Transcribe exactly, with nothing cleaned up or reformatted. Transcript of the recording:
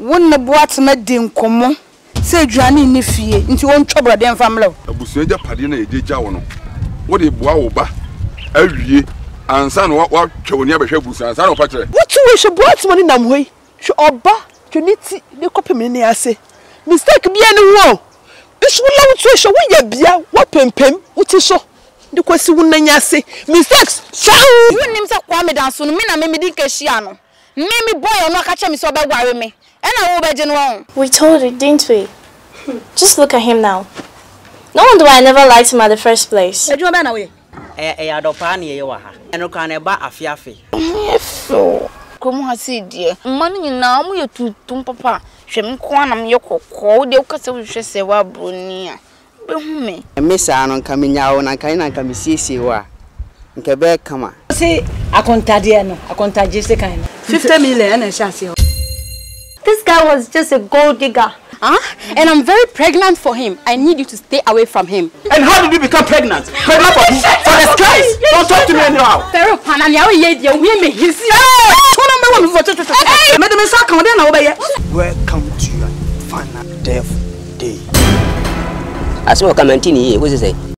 Wonne boat ma din komo. Se aduane ni fie nti won twobro den famle. Abusua ja pade na ede gya wo no. Wo de boa wo ba. Awie ansa no wa twewoni abehwe abusua ansa no pa kire. What we should boat money nam hoi. Hwe oba twoniti de kopem ne ase. Mistake bia ne wo. Isu lawo to hwe wo ya bia wo pempem uti so. De kwasi wo nanya ase. Mistakes. Shahu. Wonim se kwa me danso no me na me me din kehia no. Me me boy no ka che me so be ware me. We told it, didn't we? Just look at him now. No wonder why I never liked him at the first place. Eh, eh, adopani ye wa ha. Eno kan e ba afiafe. Efo. Komu ha si die. Mman nyina mo ye tutum papa. Hwe me ko na me ye kokko. De ukase wo hwe se wa broni a. Be hu me. Me sa no nka me nyawo na kan na nka me siesie wa. Nka be kama. Se akontade no, akontaje se kan. fifty million na shase. This guy was just a gold digger. Huh? And I'm very pregnant for him. I need you to stay away from him. And how did you become pregnant? Pregnant for who? For the skies! Don't talk to me anyhow. Pero pananya we ye dia we me hisi. Welcome to your final death day. As we come and tini, what is it?